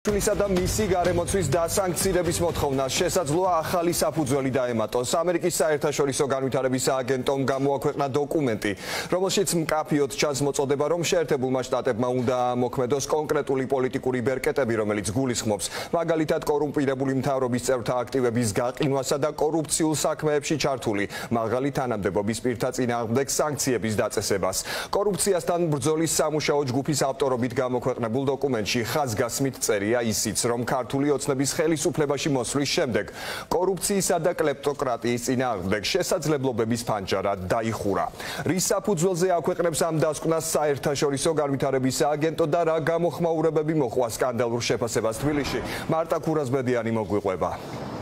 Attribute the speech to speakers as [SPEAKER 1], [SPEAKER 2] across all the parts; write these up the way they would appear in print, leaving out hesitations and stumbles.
[SPEAKER 1] Თბილისსა და მისი გარემოცვის დასანქცირების მოთხოვნა შესაძლოა ახალი საფუძველი დაემატოს. ამერიკის საერთაშორისო განვითარების სააგენტომ გამოაქვეყნა დოკუმენტი, რომელშიც მკაფიოდ ჩანს მოწოდება, რომ შეერთებულმა შტატებმა უნდა მოქმედოს კონკრეტული პოლიტიკური ბერკეტები, რომელიც გულისხმობს მაგალითად კორუმპირებული მთავრობის წევრთა აქტივების გაყინვასა და კორუფციულ საქმეებში ჩართული მაღალი თანამდებობის პირთა წინააღმდეგ სანქციების დაწესებას. კორუფციასთან ბრძოლის სამუშაო ჯგუფის ავტორობით გამოქვეყნებულ დოკუმენტში ხაზგასმით წერია ისიც, რომ ქართული ოცნების ხელისუფლებაში მოსვლის შემდეგ კორუფციისა და კლეპტოკრატიის წინააღმდეგ შესაძლებლობების ფანჯარა დაიხურა. რის საფუძველზე აქვეყნებს ამ დასკვნას საერთაშორისო განვითარების სააგენტო და რა გამოხმაურებები მოყვა სკანდალურ შეფასებას თბილისში? მარტა ქურაზბედიანი მოგვიყვება.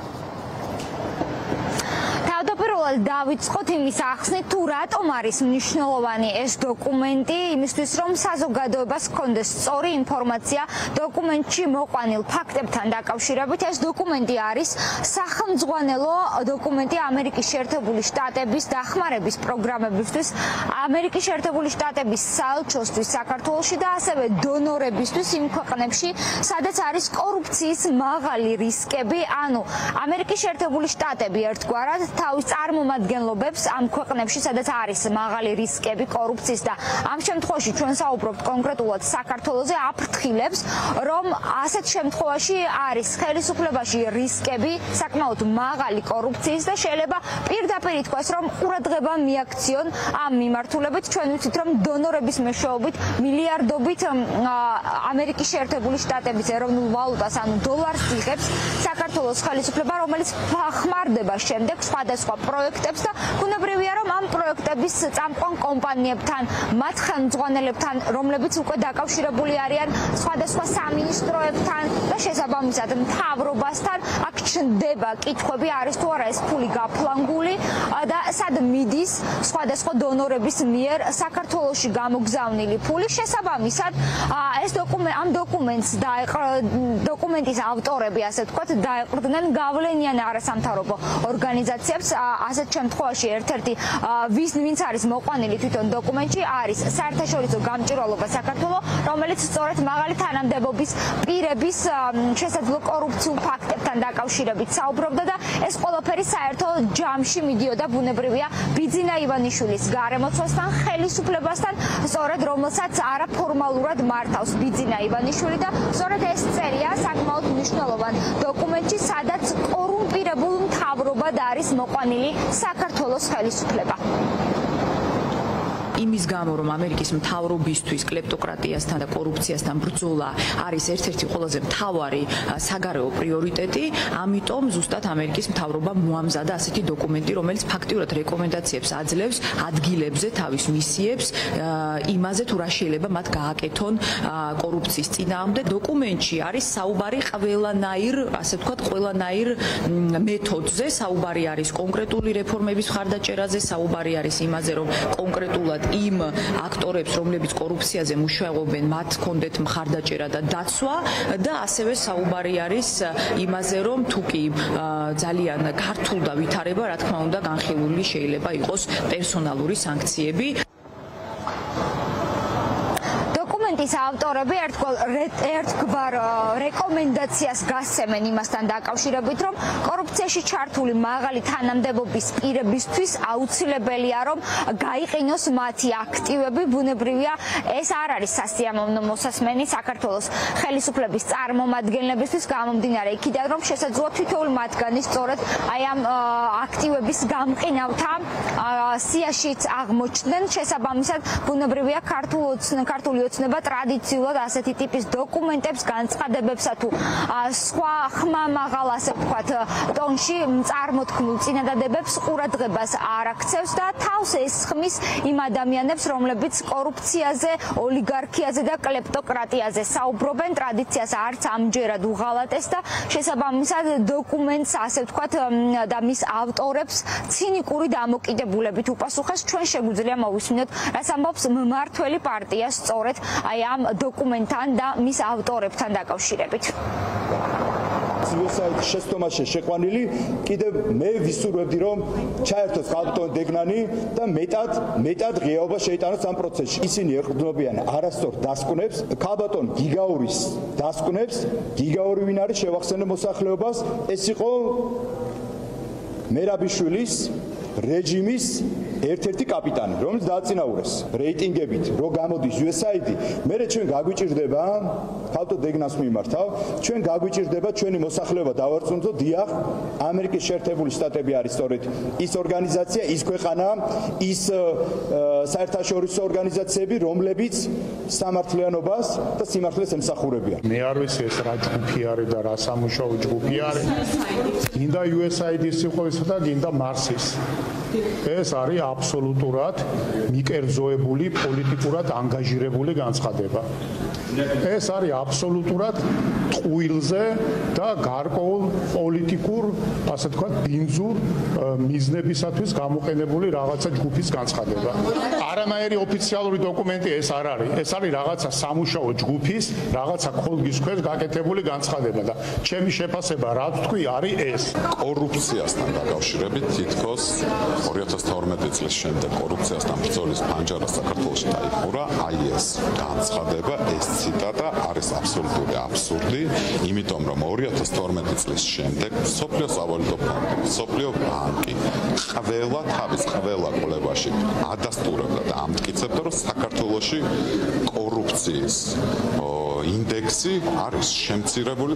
[SPEAKER 2] თავდაპირველად დავიწყოთ იმის ახსნით, თუ რატომ არის მნიშვნელოვანი ეს დოკუმენტი, იმისთვის რომ საზოგადოებას ჰქონდეს სწორი ინფორმაცია დოკუმენტში მოყვანილ ფაქტებთან დაკავშირებით. ეს დოკუმენტი არის სახელმძღვანელო დოკუმენტი ამერიკის შეერთებული შტატების დახმარების პროგრამებისთვის, ამერიკის შეერთებული შტატების საელჩოსთვის საქართველოში და ასევე დონორებისთვის იმ ქვეყნებში, სადაც არის კორუფციის მაღალი რისკები. ანუ ამერიკის შეერთებული შტატები ერთგვარად თავის წარმომადგენლობებს ამ ქვეყნებში, სადაც არის მაღალი რისკები კორუფციის და ამ შემთხვევაში ჩვენ საუბრობთ კონკრეტულად საქართველოზე, აფრთხილებს, რომ ასეთ შემთხვევაში არის ხელისუფლებაში რისკები საკმაოდ მაღალი კორუფციის და შეიძლება პირდაპირ ითქვას, რომ ყურადღება მიაქციონ ამ მიმართულებით. ჩვენ ვიცით, რომ დონორების მეშვეობით მილიარდობით ამერიკის შეერთებული შტატების ეროვნულ ვალუტას, ანუ დოლარს იღებს საქართველოს ხელისუფლება, რომელიც ხმარდება შემდეგ სხვადასხვა პროექტებს და ბუნებრივია, რომ ამ პროექტების წამყვან კომპანიებთან, მათ ხელმძღვანელებთან, რომლებიც უკვე დაკავშირებული არიან სხვადასხვა სამინისტროებთან და შესაბამისად მთავრობასთან, აქ ჩნდება კითხვები, არის თუ არა ეს ფული გაფლანგული და სად მიდის სხვადასხვა დონორების მიერ საქართველოში გამოგზავნილი ფული. შესაბამისად, ეს ამ დოკუმენტის ავტორები, ასე ვთქვათ, დაეყრდნენ გავლენიან არასამთავრობო ორგანიზაციებს. ასეთ შემთხვევაში ერთ-ერთი ვინც არის მოყვანილი თვითონ დოკუმენტში, არის საერთაშორისო გამჭვირვალობა საქართველოს, რომელიც სწორედ მაღალი თანამდებობის პირების შესაძლო კორუფციულ ფაქტებთან დაკავშირებით საუბრობდა და ეს ყველაფერი საერთო ჯამში მიდიოდა ბუნებრივია ბიძინა ივანიშვილის გარემოცვასთან, ხელისუფლებასთან, სწორედ რომელსაც არაფორმალურად მართავს ბიძინა ივანიშვილი და სწორედ ეს წერია საკმაოდ მნიშვნელოვან დოკუმენტში, სადაც კორუმპირებულ მთავრობად არის მოყვანილი საქართველოს ხელისუფლება.
[SPEAKER 3] იმის გამო, რომ ამერიკის მთავრობისთვის კლეპტოკრატიასთან და კორუფციასთან ბრძოლა არის ერთ-ერთი ყველაზე მთავარი საგარეო პრიორიტეტი, ამიტომ ზუსტად ამერიკის მთავრობამ მოამზადა ასეთი დოკუმენტი, რომელიც ფაქტიურად რეკომენდაციებს აძლევს ადგილებზე თავის მისიებს იმაზე, თუ რა შეიძლება მათ გააკეთონ კორუფციის წინააღმდეგ. დოკუმენტში არის საუბარი ყველანაირ, ასე ვთქვათ, ყველანაირ მეთოდზე, საუბარი არის კონკრეტული რეფორმების მხარდაჭერაზე, საუბარი არის იმაზე, რომ კონკრეტულად იმ აქტორებს, რომლებიც კორუფციაზე მუშაობენ, მათ ჰქონდეთ მხარდაჭერა და დაცვა და ასევე საუბარი არის იმაზე, რომ თუ კი ძალიან ქართულ და ვითარება, რა თქმა უნდა, განხილული შეიძლება იყოს პერსონალური სანქციები.
[SPEAKER 2] დოკუმენტის ავტორები ერთგვარ რეკომენდაციას გასცემენ იმასთან დაკავშირებით, რომ კორუფციაში ჩართული მაღალი თანამდებობის პირებისთვის აუცილებელია, რომ გაიყინოს მათი აქტივები. ბუნებრივია, ეს არ არის სასიამოვნო მოსასმენი საქართველოს ხელისუფლების წარმომადგენლებისთვის, გამომდინარე იქიდან, რომ შესაძლოა თითოეული მათგანი სწორედ აი ამ აქტივების გამყინავთა სიაშიც აღმოჩნდნენ. შესაბამისად, ბუნებრივია, ქართული ოცნება ტრადიციულად ასეთი ტიპის დოკუმენტებს, განცხადებებსა თუ სხვა ხმამაღალ, ასე ვთქვათ, ტონში წარმოთქმულ წინადადებებს ყურადღებას არ აქცევს და თავს ესხმის იმ ადამიანებს, რომლებიც კორუფციაზე, ოლიგარქიაზე და კლეპტოკრატიაზე საუბრობენ. ტრადიციას არც ამჯერად უღალატეს და შესაბამისად დოკუმენტს, ასე ვთქვათ, და მის ავტორებს ცინიკური დამოკიდებულებით უპასუხეს. ჩვენ შეგვიძლია მოვისმინოთ, რას ამბობს მმართველი პარტია სწორედ აი ამ დოკუმენტთან და მის ავტორებთან დაკავშირებით.
[SPEAKER 4] USAID-ის შეცდომაში შეყვანილი, კიდევ მე ვისურვებდი, რომ ჩაერთოს ქალბატონ დეგნანი და მეტად ღიაობა შეიტანოს ამ პროცესში. ისინი ეყრდნობიან არასწორ დასკვნებს, ქალბატონ გიგაურის დასკვნებს, გიგაური ვინ არის შევახსენე მოსახლეობას, ეს იყო მერაბიშვილის რეჟიმის ერთ-ერთი კაპიტანი, რომელიც დააწინაურეს რეიტინგებით, რო გამოდის USAID-ი, მერე ჩვენ გაგვიჭირდება, ქალბატონ დეგნას მიმართავ, ჩვენ გაგვიჭირდება ჩვენი მოსახლეობა დავარწმუნდო, დიახ, ამერიკის შეერთებული შტატები არის სწორედ ის ორგანიზაცია, ის ქვეყანა, ის საერთაშორისო ორგანიზაციები, რომლებიც სამართლიანობას და სიმართლეს ემსახურებიან.
[SPEAKER 5] მე არ ვიცი ეს რა ჯგუფი არის და რა სამუშაო ჯგუფი არის. გინდა USAID-ის სიყვარულისა და გინდა მარსის. ეს არის აბსოლუტურად მიკერძოებული, პოლიტიკურად ანგაჟირებული განცხადება. ეს არის აბსოლუტურად ტყუილზე და გარკვეულ პოლიტიკურ, ასე თქვათ, ბინძურ მიზნებისათვის გამოყენებული რაღაცა ჯგუფის განცხადება. არანაირი ოფიციალური დოკუმენტი ეს არ არის. ეს არის რაღაცა სამუშაო ჯგუფის, რაღაცა ქოლგის ქვეშ გაკეთებული განცხადება და ჩემი შეფასება რა თქვი არის ეს.
[SPEAKER 6] კორუფციასთან დაკავშირებით თითქოს 2012 წლის შემდეგ კორუფციასთან ბრძოლის ფანჯარა საქართველოში დაიხურა, აი ეს განცხადება, ეს ციტატა არის აბსოლუტური აბსურდი, იმიტომ რომ 2012 წლის შემდეგ მსოფლიო სავალუტო ფონდი, მსოფლიო ბანკი ყველა კვლევაში ადასტურებდა და ამტკიცებდა, რომ საქართველოში კორუფციის ინდექსი არის შემცირებული.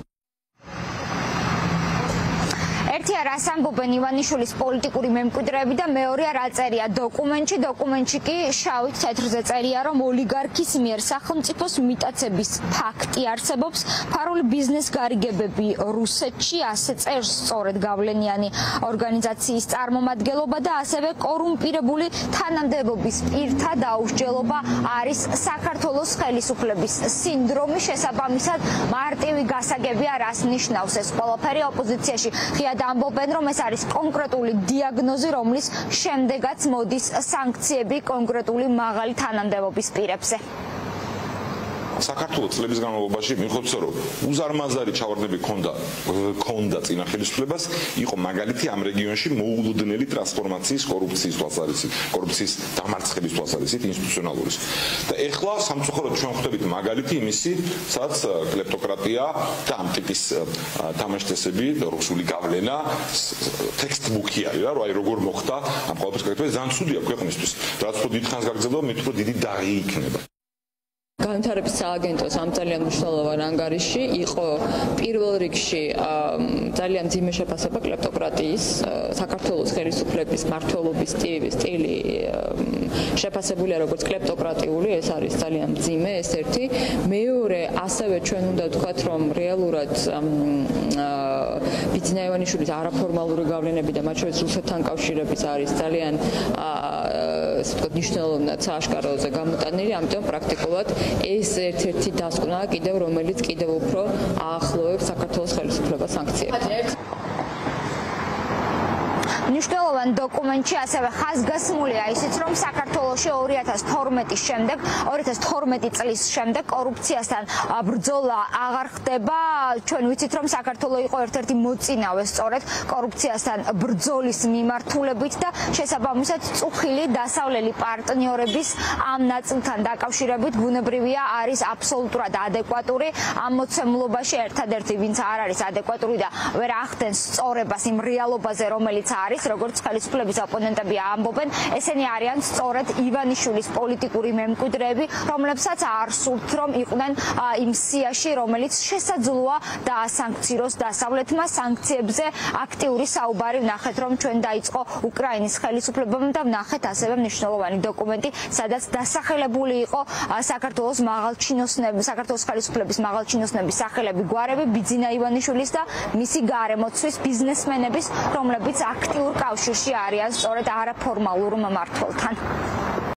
[SPEAKER 2] ერთია რას ამბობენ ივანიშვილის პოლიტიკური მემკვიდრეები და მეორეა რა წერია დოკუმენტში კი შავით თეთრზე წერია რომ ოლიგარქის მიერ სახელმწიფოს მიტაცების ფაქტი არსებობს, ფარული ბიზნეს გარიგებები რუსეთში, ასე წერს სწორედ გავლენიანი ორგანიზაციის წარმომადგენლობა და ასევე კორუმპირებული თანამდებობის პირთა დაუსჯელობა არის საქართველოს ხელისუფლების სინდრომი. შესაბამისად მარტივი გასაგებია რას ნიშნავს ეს ყველაფერი. ოპოზიციაში ღიად ამბობენ, რომ ეს არის კონკრეტული დიაგნოზი, რომლის შემდეგაც მოდის სანქციები კონკრეტული მაღალი თანამდებობის პირებზე.
[SPEAKER 7] საქართველოს წლების განმავლობაში მიხვდეთ, რომ უზარმაზარი ჩავარდნები ქონდა წინა ხელისუფლებას, იყო მაგალითი ამ რეგიონში მოულოდნელი ტრანსფორმაციის, კორუფციის თვალსაზრისით, კორუფციის დამარცხების თვალსაზრისით, ინსტიტუციონალურის. და ეხლა სამწუხაროდ ჩვენ ხვდებით მაგალითი იმისი, სადაც კლეპტოკრატია და ამ ტიპის თამაშთესები, რუსული გავლენა, ტექსტბუქი არის რა, აი როგორ მოხდა ამ ყველაფრის გაკეთება, ძალიან ცუდია ქვეყნისთვის. რაც უფრო დიდხანს გაგრძელდება, მეტ უფრო დიდი დაღი იქნება.
[SPEAKER 3] განვითარების სააგენტოს ამ ძალიან მნიშვნელოვან ანგარიშში იყო პირველ რიგში ძალიან ძიმე შეფასება კლეპტოკრატიის, საქართველოს ხელისუფლების მმართველობის სტილი შეფასებულია როგორც კლეპტოკრატიული, ეს არის ძალიან ძიმე, ეს ერთი. მეორე, ასევე ჩვენ უნდა ვთქვათ, რომ რეალურად ბიძინა ივანიშვილის არაფორმალური გავლენები და მათ შორის რუსეთთან კავშირების არის ძალიან ასე ვთქვათ მნიშვნელოვნად სააშკაროზე გამოტანილი, ამიტომ პრაქტიკულად ეს ერთ-ერთი დასკვნაა კიდევ, რომელიც კიდევ უფრო აახლოვებს საქართველოს ხელისუფლებას სანქციებს.
[SPEAKER 2] მნიშვნელოვან დოკუმენტში ასევე ხაზგასმულია ისიც, რომ საქართველოში 2012 წლის შემდეგ კორუფციასთან ბრძოლა აღარ ხდება. ჩვენ ვიცით, რომ საქართველო იყო ერთ-ერთი მოწინავე სწორედ კორუფციასთან ბრძოლის მიმართულებით და შესაბამისად წუხილი დასავლელი პარტნიორების ამ ნაწილთან დაკავშირებით ბუნებრივია არის აბსოლუტურად ადეკვატური. ამ მოცემულობაში ერთადერთი ვინც არ არის ადეკვატური და ვერ ახდენს სწორებას იმ რეალობაზე, რომელიც არის, როგორც ხელისუფლების ოპონენტები ამბობენ, ესენი არიან სწორედ ივანიშვილის პოლიტიკური მემკვიდრეები, რომლებსაც არ სურთ, რომ იყვნენ იმ სიაში, რომელიც შესაძლოა დაასანქციროს დასავლეთმა. სანქციებზე აქტიური საუბარი ვნახეთ, რომ ჩვენ დაიწყო უკრაინის ხელისუფლებამ და ვნახეთ ასევე მნიშვნელოვანი დოკუმენტი, სადაც დასახელებული იყო საქართველოს ხელისუფლების მაღალჩინოსნების სახელები, გვარები, ბიძინა ივანიშვილის და მისი გარემოცვის ბიზნესმენების, რომლებიც აქტიურ კავშირში არიან სწორედ არაფორმალურ მმართველთან.